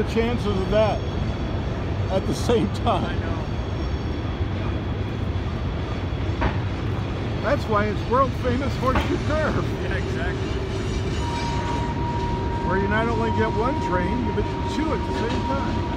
the chances of that at the same time? I know. That's why it's world famous Horseshoe Curve, Yeah, exactly. where you not only get one train, but two at the same time.